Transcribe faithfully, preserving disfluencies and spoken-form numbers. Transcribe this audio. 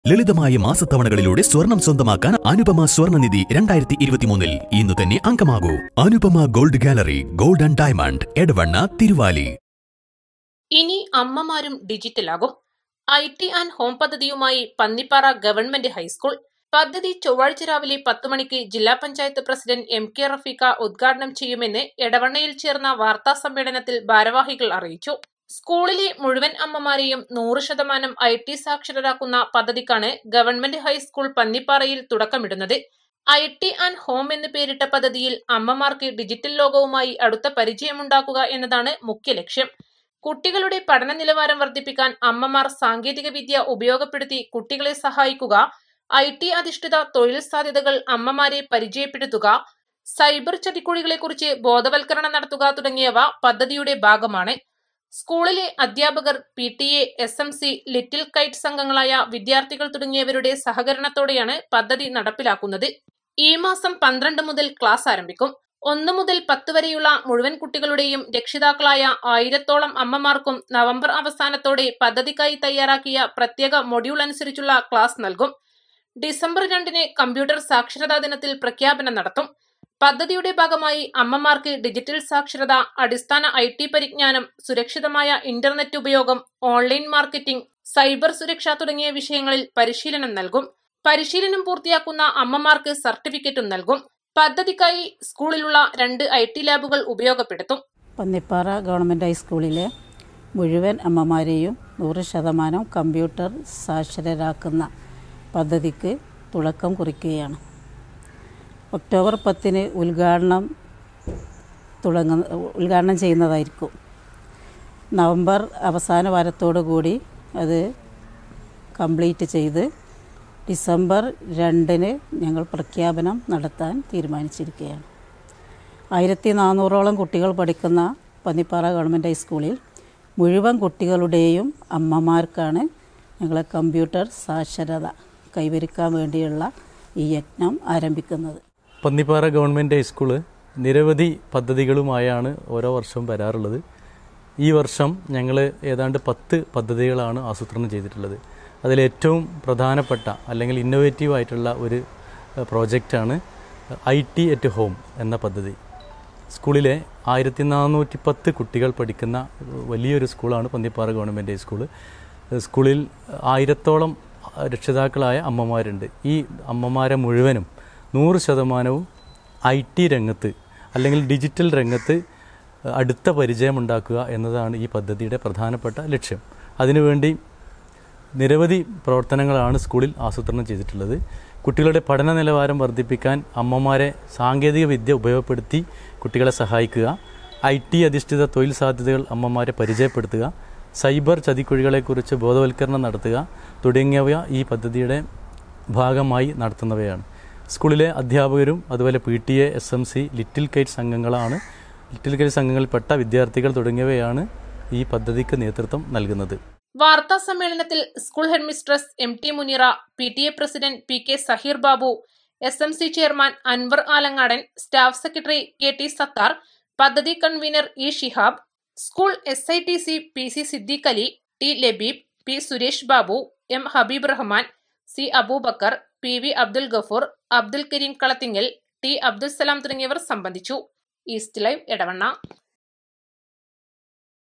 ലളിതമായ മാസത്തവണകളിലൂടെ സ്വർണം സ്വന്തമാക്കാൻ അനുപമ സ്വർണ്ണനിധി രണ്ടായിരത്തി ഇരുപത്തിമൂന്നിൽ ഇന്ന് തന്നെ അംഗമാകൂ. Anupama gold gallery, gold and diamond, Edavanna, Thiruvali. ഇനി അമ്മമാരും ഡിജിറ്റലാകും. ഐ ടി ആൻഡ് ഹോം പദ്ധതിയുമായി പന്നിപ്പാറ ഗവൺമെന്റ് ഹൈസ്കൂൾ. പദ്ധതി ചൊവ്വാഴ്ച രാവിലെ പത്ത് മണിക്ക് ജില്ലാ panchayat president M K Rafeekha ഉദ്ഘാടനം ചെയ്യുമെന്ന് എടവണ്ണയിൽ ചേർന്ന വാർത്താ സമ്മേളനത്തിൽ ഭാരവാഹികൾ അറിയിച്ചു. സ്കൂളിലെ മുഴുവൻ അമ്മമാരെയും നൂറ് ശതമാനം ഐ ടി സാക്ഷരരാക്കുന്ന പദ്ധതിക്കാണ് ഗവൺമെന്റ് ഹൈസ്കൂൾ പന്നിപ്പാറയിൽ തുടക്കമിടുന്നത്. ഐ ടി ആൻഡ് ഹോം എന്ന് പേരിട്ട പദ്ധതിയിൽ അമ്മമാർക്ക് ഡിജിറ്റൽ ലോകവുമായി അടുത്ത പരിചയമുണ്ടാക്കുക എന്നതാണ് മുഖ്യ ലക്ഷ്യം. കുട്ടികളുടെ പഠന നിലവാരം വർദ്ധിപ്പിക്കാൻ അമ്മമാർ സാങ്കേതിക വിദ്യ ഉപയോഗപ്പെടുത്തി കുട്ടികളെ സഹായിക്കുക, ഐ ടി അധിഷ്ഠിത തൊഴിൽ സാധ്യതകൾ അമ്മമാരെ പരിചയപ്പെടുത്തുക, സൈബർ ചതിക്കുഴികളെക്കുറിച്ച് ബോധവൽക്കരണം നടത്തുക തുടങ്ങിയവ പദ്ധതിയുടെ ഭാഗമാണ്. സ്കൂളിലെ അധ്യാപകർ, P T A, S M C, little kite സംഘങ്ങളായ വിദ്യാർത്ഥികൾ തുടങ്ങിയവരുടെ സഹകരണത്തോടെയാണ് പദ്ധതി നടപ്പിലാക്കുന്നത്. ഈ മാസം പന്ത്രണ്ട് മുതൽ ക്ലാസ് ആരംഭിക്കും. ഒന്ന് മുതൽ പത്ത് വരെയുള്ള മുഴുവൻ കുട്ടികളുടെയും രക്ഷിതാക്കളായ ആയിരത്തോളം അമ്മമാർക്കും നവംബർ അവസാനത്തോടെ പദ്ധതിക്കായി തയ്യാറാക്കിയ പ്രത്യേക മൊഡ്യൂൾ അനുസരിച്ചുള്ള ക്ലാസ് നൽകും. ഡിസംബർ രണ്ടിന് കമ്പ്യൂട്ടർ സാക്ഷരതാ ദിനത്തിൽ പ്രഖ്യാപനം നടത്തും. പദ്ധതിയുടെ ഭാഗമായി അമ്മമാർക്ക് ഡിജിറ്റൽ സാക്ഷരത, അടിസ്ഥാന ഐ ടി പരിജ്ഞാനം, സുരക്ഷിതമായ ഇന്റർനെറ്റ് ഉപയോഗം, ഓൺലൈൻ മാർക്കറ്റിംഗ്, സൈബർ സുരക്ഷ തുടങ്ങിയ വിഷയങ്ങളിൽ പരിശീലനം നൽകും. പരിശീലനം പൂർത്തിയാക്കുന്ന അമ്മമാർക്ക് സർട്ടിഫിക്കറ്റും നൽകും. പദ്ധതിക്കായി സ്കൂളിലുള്ള രണ്ട് ഐ ടി ലാബുകൾ ഉപയോഗപ്പെടുത്തും. പന്നിപ്പാറ ഗവൺമെന്റ് ഹൈസ്കൂളിലെ മുഴുവൻ അമ്മമാരെയും നൂറ് ശതമാനം കമ്പ്യൂട്ടർ സാക്ഷരരാക്കുന്ന പദ്ധതിക്ക് തുടക്കം കുറിക്കുകയാണ്. ഒക്ടോബർ പത്തിന് ഉദ്ഘാടനം തുടങ്ങുന്ന ഉദ്ഘാടനം ചെയ്യുന്നതായിരിക്കും. നവംബർ അവസാന വാരത്തോടു കൂടി അത് കംപ്ലീറ്റ് ചെയ്ത് ഡിസംബർ രണ്ടിന് ഞങ്ങൾ പ്രഖ്യാപനം നടത്താൻ തീരുമാനിച്ചിരിക്കുകയാണ്. ആയിരത്തി നാനൂറോളം കുട്ടികൾ പഠിക്കുന്ന പന്നിപ്പാറ ഗവൺമെൻറ് ഹൈസ്കൂളിൽ മുഴുവൻ കുട്ടികളുടെയും അമ്മമാർക്കാണ് ഞങ്ങൾ കമ്പ്യൂട്ടർ സാക്ഷരത കൈവരിക്കാൻ വേണ്ടിയുള്ള ഈ യജ്ഞം ആരംഭിക്കുന്നത്. പന്നിപ്പാറ ഗവൺമെൻറ് ഹൈസ്കൂള് നിരവധി പദ്ധതികളുമായാണ് ഓരോ വർഷവും വരാറുള്ളത്. ഈ വർഷം ഞങ്ങൾ ഏതാണ്ട് പത്ത് പദ്ധതികളാണ് ആസൂത്രണം ചെയ്തിട്ടുള്ളത്. അതിലേറ്റവും പ്രധാനപ്പെട്ട അല്ലെങ്കിൽ ഇന്നോവേറ്റീവ് ആയിട്ടുള്ള ഒരു പ്രോജക്റ്റാണ് ഐ ടി അറ്റ് ഹോം എന്ന പദ്ധതി. സ്കൂളിലെ ആയിരത്തി നാനൂറ്റി പത്ത് കുട്ടികൾ പഠിക്കുന്ന വലിയൊരു സ്കൂളാണ് പന്നിപ്പാറ ഗവൺമെൻറ് ഹൈസ്കൂള്. സ്കൂളിൽ ആയിരത്തോളം രക്ഷിതാക്കളായ അമ്മമാരുണ്ട്. ഈ അമ്മമാരെ മുഴുവനും നൂറ് ശതമാനവും ഐ ടി രംഗത്ത് അല്ലെങ്കിൽ ഡിജിറ്റൽ രംഗത്ത് അടുത്ത പരിചയമുണ്ടാക്കുക എന്നതാണ് ഈ പദ്ധതിയുടെ പ്രധാനപ്പെട്ട ലക്ഷ്യം. അതിനുവേണ്ടി നിരവധി പ്രവർത്തനങ്ങളാണ് സ്കൂളിൽ ആസൂത്രണം ചെയ്തിട്ടുള്ളത്. കുട്ടികളുടെ പഠന നിലവാരം വർദ്ധിപ്പിക്കാൻ അമ്മമാരെ സാങ്കേതിക വിദ്യ ഉപയോഗപ്പെടുത്തി കുട്ടികളെ സഹായിക്കുക, ഐ ടി അധിഷ്ഠിത തൊഴിൽ സാധ്യതകൾ അമ്മമാരെ പരിചയപ്പെടുത്തുക, സൈബർ ചതിക്കുഴികളെക്കുറിച്ച് ബോധവൽക്കരണം നടത്തുക തുടങ്ങിയവ ഈ പദ്ധതിയുടെ ഭാഗമായി നടത്തുന്നവയാണ്. സ്കൂളിലെ അധ്യാപകരും അതുപോലെ P T A, S M C, little kite സംഘങ്ങളാണ് ലിറ്റിൽ കൈറ്റ് സംഘങ്ങളിൽപ്പെട്ട വിദ്യാർത്ഥികൾ തുടങ്ങിയവയാണ് ഈ പദ്ധതിക്ക് നേതൃത്വം നൽകുന്നത്. വാർത്താ സമ്മേളനത്തിൽ school head mistress M T Muneera, P T A president P K Saheer Babu, S M C chairman Anwar Alangadan, staff secretary K T Sathar, പദ്ധതി convener E Shihab, school S I T C P C Siddique Ali, T Labeeb, P Suresh Babu, M Habeeb Rahman, C Abubakar, P V Abdul Gafoor, Abdul Kareem Kalathingal, T Abdul Salam തുടങ്ങിയവർ സംബന്ധിച്ചു. East live Edavanna.